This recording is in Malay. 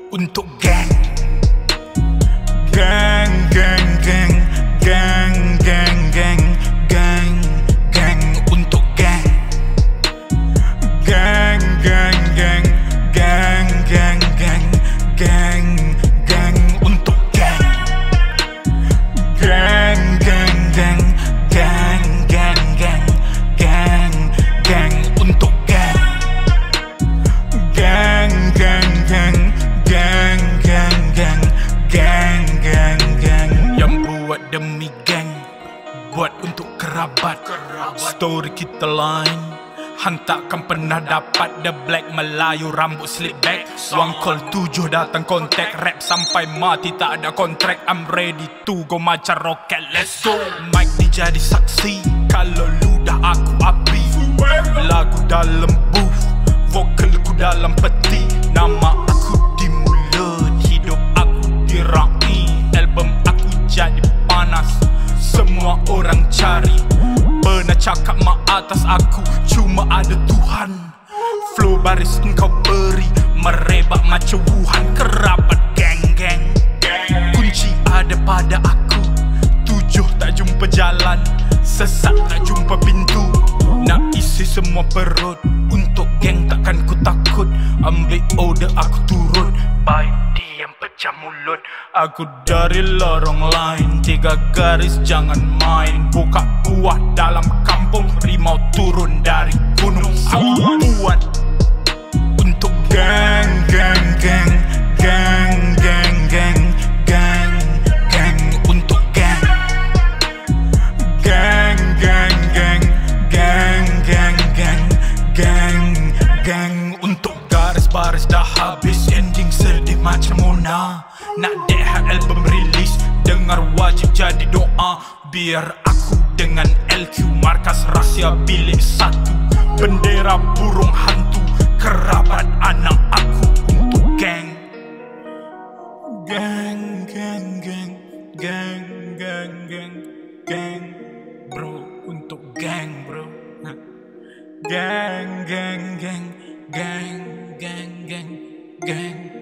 untuk geng. Geng, geng, geng, geng, geng, geng, geng, geng untuk geng. Geng, geng, geng, geng, geng, geng, geng, geng untuk geng. Geng, geng, geng, geng, geng, geng, geng, geng untuk geng. Geng, geng, geng, geng, geng, geng, geng, geng, geng. Yang buat demi geng, buat untuk kerabat. Story kita lain, hantarkan pernah dapat. The Black Melayu rambut slip back. One call 7 datang kontak. Rap sampai mati tak ada kontrak. I'm ready to go macam roket, let's go. Mic dijadi saksi kalau ludah aku api. Lagu dalam booth, vokalku dalam peti. Nama aku di mulut, hidup aku diraih. Album aku jadi panas, semua orang cari. Pernah cakap mak atas aku, cuma ada Tuhan. Flow baris engkau beri, merebak macam Wuhan. Kerabat geng-geng, kunci ada pada aku. 7 tak jumpa jalan, sesat tak jumpa pintu. Nak isi semua perut, untuk geng takkan ku takut. Ambil order aku turut, baik diam pecah mulut. Aku dari lorong lain, 3 garis jangan main. Buka buah dalam kampung, rimau turun dari gunung. Aku buat untuk geng, geng, geng, geng, geng, geng, geng, geng untuk geng. Geng, geng, geng, geng, geng, geng, geng, geng untuk garis baris dah habis. Ending sedih macam Mona. Nak deh album rilis, dengar wajib jadi doa. Biar aku dengan LQ, markas rahsia bilik 1. Bendera burung hantu, kerabat anak aku untuk geng. Geng, geng, geng, geng, geng, geng, geng, bro, untuk geng, bro. Geng, geng, geng, geng, geng, geng, geng.